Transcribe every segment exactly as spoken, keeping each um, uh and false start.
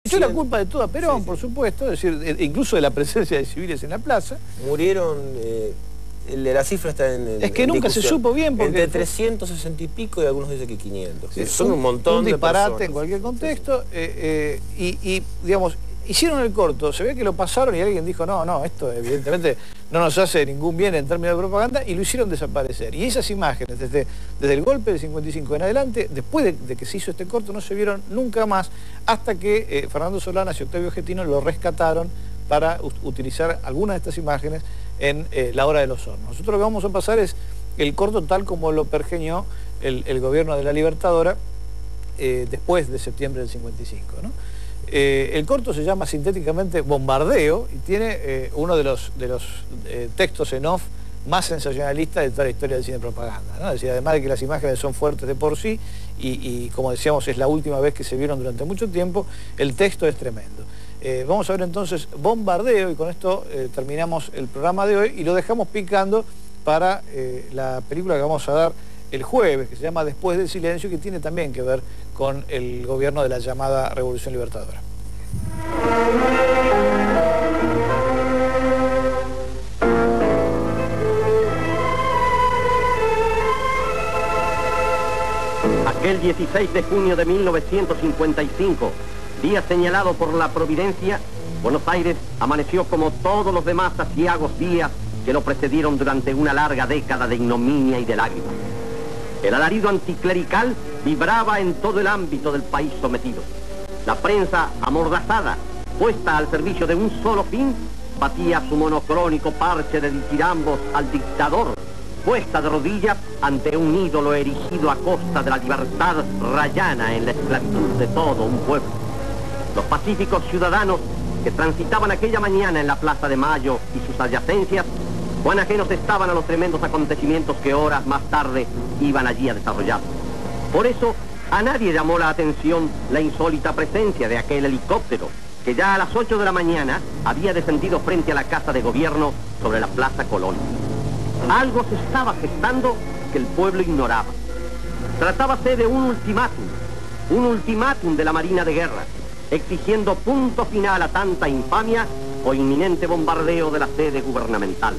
echó la culpa de todo a Perón, sí, sí. por supuesto, es decir, incluso de la presencia de civiles en la plaza. Murieron, eh, la cifra está en, en Es que en nunca discusión. se supo bien porque... Entre trescientos sesenta y pico y algunos dicen que quinientos. Sí, son un, un montón un de disparate personas. En cualquier contexto. Sí, sí. Eh, eh, y, y, digamos, hicieron el corto, se ve que lo pasaron y alguien dijo, no, no, esto evidentemente no nos hace ningún bien en términos de propaganda, y lo hicieron desaparecer. Y esas imágenes, desde, desde el golpe del cincuenta y cinco en adelante, después de, de que se hizo este corto, no se vieron nunca más, hasta que eh, Fernando Solanas y Octavio Getino lo rescataron para utilizar algunas de estas imágenes en eh, La Hora de los Hornos. Nosotros lo que vamos a pasar es el corto tal como lo pergeñó el, el gobierno de la Libertadora eh, después de septiembre del cincuenta y cinco, ¿no? Eh, el corto se llama sintéticamente Bombardeo y tiene eh, uno de los, de los eh, textos en off más sensacionalistas de toda la historia del cine propaganda, ¿no? Es decir, además de que las imágenes son fuertes de por sí y, y como decíamos es la última vez que se vieron durante mucho tiempo, el texto es tremendo. Eh, vamos a ver entonces Bombardeo y con esto eh, terminamos el programa de hoy y lo dejamos picando para eh, la película que vamos a dar el jueves, que se llama Después del Silencio, que tiene también que ver con el gobierno de la llamada Revolución Libertadora. Aquel dieciséis de junio de mil novecientos cincuenta y cinco, día señalado por la Providencia, Buenos Aires amaneció como todos los demás aciagos días que lo precedieron durante una larga década de ignominia y de lágrimas. El alarido anticlerical vibraba en todo el ámbito del país sometido. La prensa, amordazada, puesta al servicio de un solo fin, batía su monocrónico parche de ditirambos al dictador, puesta de rodillas ante un ídolo erigido a costa de la libertad rayana en la esclavitud de todo un pueblo. Los pacíficos ciudadanos que transitaban aquella mañana en la Plaza de Mayo y sus adyacencias, cuán ajenos estaban a los tremendos acontecimientos que horas más tarde iban allí a desarrollar. Por eso, a nadie llamó la atención la insólita presencia de aquel helicóptero, que ya a las ocho de la mañana había descendido frente a la Casa de Gobierno sobre la Plaza Colón. Algo se estaba gestando que el pueblo ignoraba. Tratábase de un ultimátum, un ultimátum de la Marina de Guerra, exigiendo punto final a tanta infamia o inminente bombardeo de la sede gubernamental.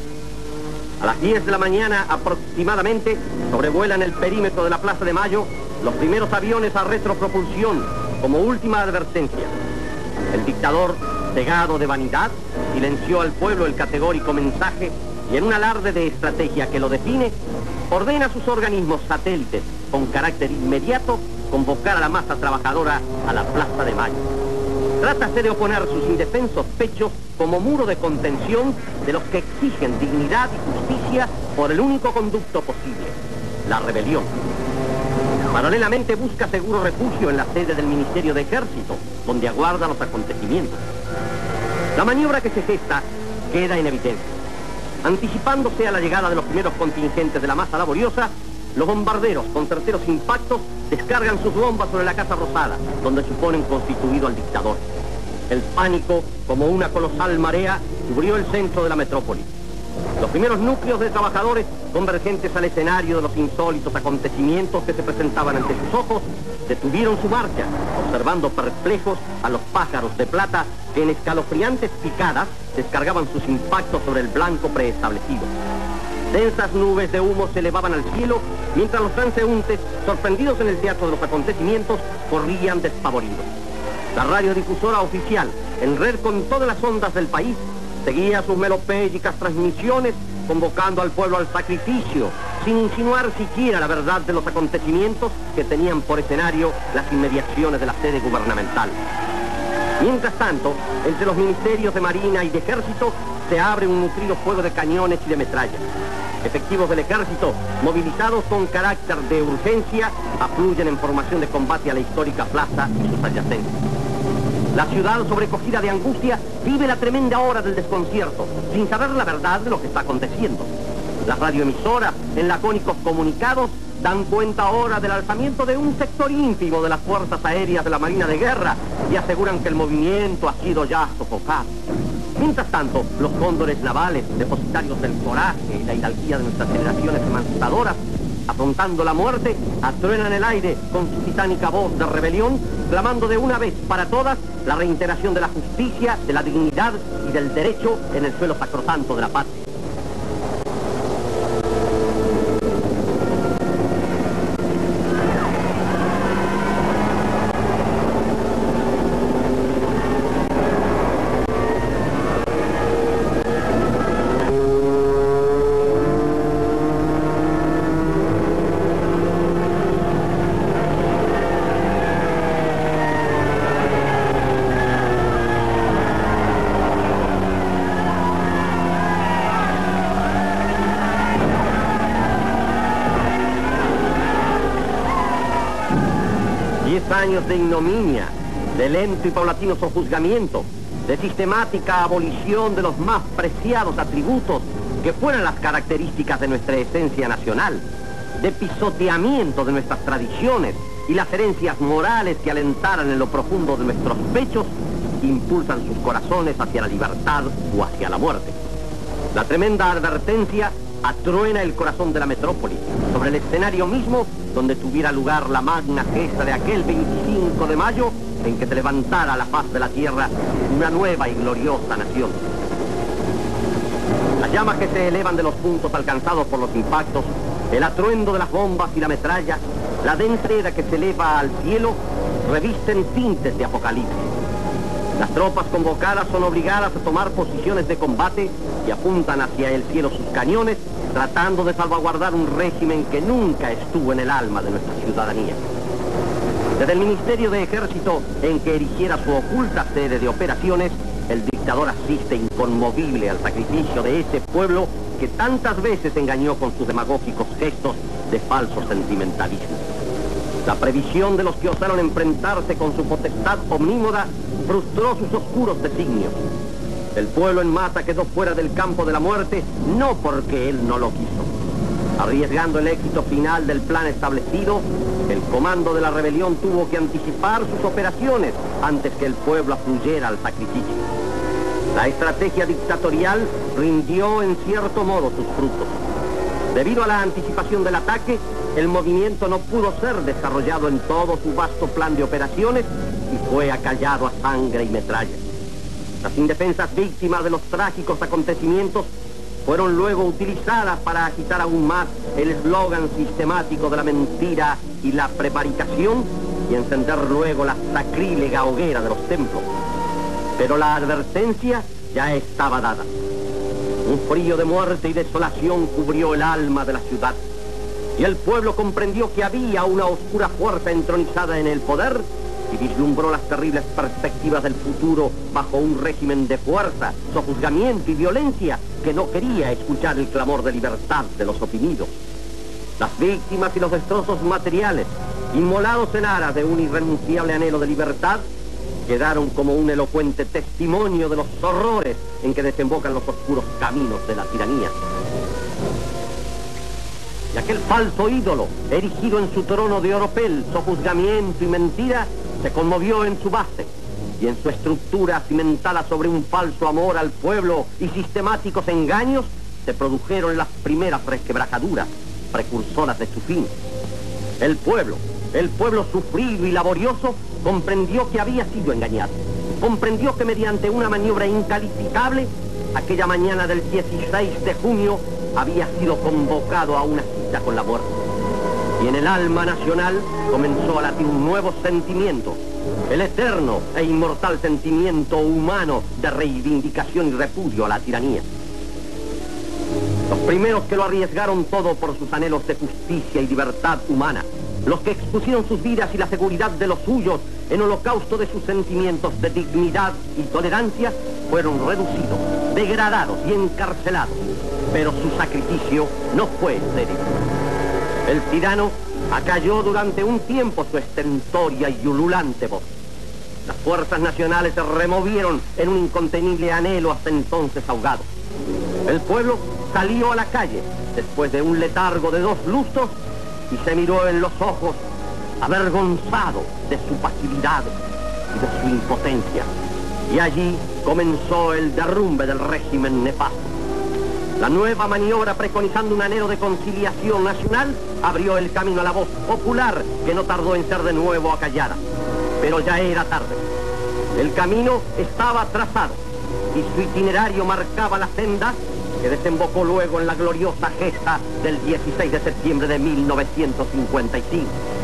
A las diez de la mañana aproximadamente sobrevuelan el perímetro de la Plaza de Mayo los primeros aviones a retropropulsión como última advertencia. El dictador, cegado de vanidad, silenció al pueblo el categórico mensaje y en un alarde de estrategia que lo define, ordena a sus organismos satélites con carácter inmediato convocar a la masa trabajadora a la Plaza de Mayo. Trátase de oponer sus indefensos pechos como muro de contención de los que exigen dignidad y justicia por el único conducto posible, la rebelión. Paralelamente busca seguro refugio en la sede del Ministerio de Ejército, donde aguarda los acontecimientos. La maniobra que se gesta queda en evidencia. Anticipándose a la llegada de los primeros contingentes de la masa laboriosa, los bombarderos, con certeros impactos, descargan sus bombas sobre la Casa Rosada, donde suponen constituido al dictador. El pánico, como una colosal marea, cubrió el centro de la metrópoli. Los primeros núcleos de trabajadores, convergentes al escenario de los insólitos acontecimientos que se presentaban ante sus ojos, detuvieron su marcha, observando perplejos a los pájaros de plata que en escalofriantes picadas descargaban sus impactos sobre el blanco preestablecido. Densas nubes de humo se elevaban al cielo, mientras los transeúntes, sorprendidos en el teatro de los acontecimientos, corrían despavoridos. La radiodifusora oficial, en red con todas las ondas del país, seguía sus melopélicas transmisiones, convocando al pueblo al sacrificio, sin insinuar siquiera la verdad de los acontecimientos que tenían por escenario las inmediaciones de la sede gubernamental. Mientras tanto, entre los ministerios de Marina y de Ejército, se abre un nutrido fuego de cañones y de metrallas. Efectivos del ejército, movilizados con carácter de urgencia, afluyen en formación de combate a la histórica plaza y sus adyacentes. La ciudad, sobrecogida de angustia, vive la tremenda hora del desconcierto, sin saber la verdad de lo que está aconteciendo. Las radioemisoras, en lacónicos comunicados, dan cuenta ahora del alzamiento de un sector ínfimo de las fuerzas aéreas de la Marina de Guerra y aseguran que el movimiento ha sido ya sofocado. Mientras tanto, los cóndores navales, depositarios del coraje y la hidalguía de nuestras generaciones emancipadoras, afrontando la muerte, atruenan el aire con su titánica voz de rebelión, clamando de una vez para todas la reintegración de la justicia, de la dignidad y del derecho en el suelo sacrosanto de la patria. Diez años de ignominia, de lento y paulatino sojuzgamiento, de sistemática abolición de los más preciados atributos que fueran las características de nuestra esencia nacional, de pisoteamiento de nuestras tradiciones y las herencias morales que alentaran en lo profundo de nuestros pechos, impulsan sus corazones hacia la libertad o hacia la muerte. La tremenda advertencia atruena el corazón de la metrópoli, sobre el escenario mismo donde tuviera lugar la magna gesta de aquel veinticinco de mayo en que se levantara a la faz de la tierra una nueva y gloriosa nación. Las llamas que se elevan de los puntos alcanzados por los impactos, el atruendo de las bombas y la metralla, la densa seda que se eleva al cielo, revisten tintes de apocalipsis. Las tropas convocadas son obligadas a tomar posiciones de combate y apuntan hacia el cielo sus cañones, tratando de salvaguardar un régimen que nunca estuvo en el alma de nuestra ciudadanía. Desde el Ministerio de Ejército, en que erigiera su oculta sede de operaciones, el dictador asiste inconmovible al sacrificio de ese pueblo que tantas veces engañó con sus demagógicos gestos de falso sentimentalismo. La previsión de los que osaron enfrentarse con su potestad omnímoda frustró sus oscuros designios. El pueblo en masa quedó fuera del campo de la muerte, no porque él no lo quiso. Arriesgando el éxito final del plan establecido, el comando de la rebelión tuvo que anticipar sus operaciones antes que el pueblo afluyera al sacrificio. La estrategia dictatorial rindió en cierto modo sus frutos. Debido a la anticipación del ataque, el movimiento no pudo ser desarrollado en todo su vasto plan de operaciones y fue acallado a sangre y metralla. Las indefensas víctimas de los trágicos acontecimientos fueron luego utilizadas para agitar aún más el eslogan sistemático de la mentira y la prevaricación y encender luego la sacrílega hoguera de los templos. Pero la advertencia ya estaba dada. Un frío de muerte y desolación cubrió el alma de la ciudad. Y el pueblo comprendió que había una oscura fuerza entronizada en el poder y vislumbró las terribles perspectivas del futuro bajo un régimen de fuerza, sojuzgamiento y violencia que no quería escuchar el clamor de libertad de los oprimidos. Las víctimas y los destrozos materiales, inmolados en aras de un irrenunciable anhelo de libertad, quedaron como un elocuente testimonio de los horrores en que desembocan los oscuros caminos de la tiranía. Y aquel falso ídolo, erigido en su trono de oropel, sojuzgamiento y mentira, se conmovió en su base y en su estructura cimentada sobre un falso amor al pueblo y sistemáticos engaños, se produjeron las primeras resquebrajaduras, precursoras de su fin. El pueblo, el pueblo sufrido y laborioso, comprendió que había sido engañado. Comprendió que mediante una maniobra incalificable, aquella mañana del dieciséis de junio, había sido convocado a una cita con la muerte. Y en el alma nacional comenzó a latir un nuevo sentimiento, el eterno e inmortal sentimiento humano de reivindicación y repudio a la tiranía. Los primeros que lo arriesgaron todo por sus anhelos de justicia y libertad humana, los que expusieron sus vidas y la seguridad de los suyos en holocausto de sus sentimientos de dignidad y tolerancia, fueron reducidos, degradados y encarcelados. Pero su sacrificio no fue estéril. El tirano acalló durante un tiempo su estentoria y ululante voz. Las fuerzas nacionales se removieron en un incontenible anhelo hasta entonces ahogado. El pueblo salió a la calle después de un letargo de dos lustros y se miró en los ojos avergonzado de su pasividad y de su impotencia. Y allí comenzó el derrumbe del régimen nefasto. La nueva maniobra, preconizando un anhelo de conciliación nacional, abrió el camino a la voz popular que no tardó en ser de nuevo acallada. Pero ya era tarde. El camino estaba trazado y su itinerario marcaba la senda que desembocó luego en la gloriosa gesta del dieciséis de septiembre de mil novecientos cincuenta y cinco.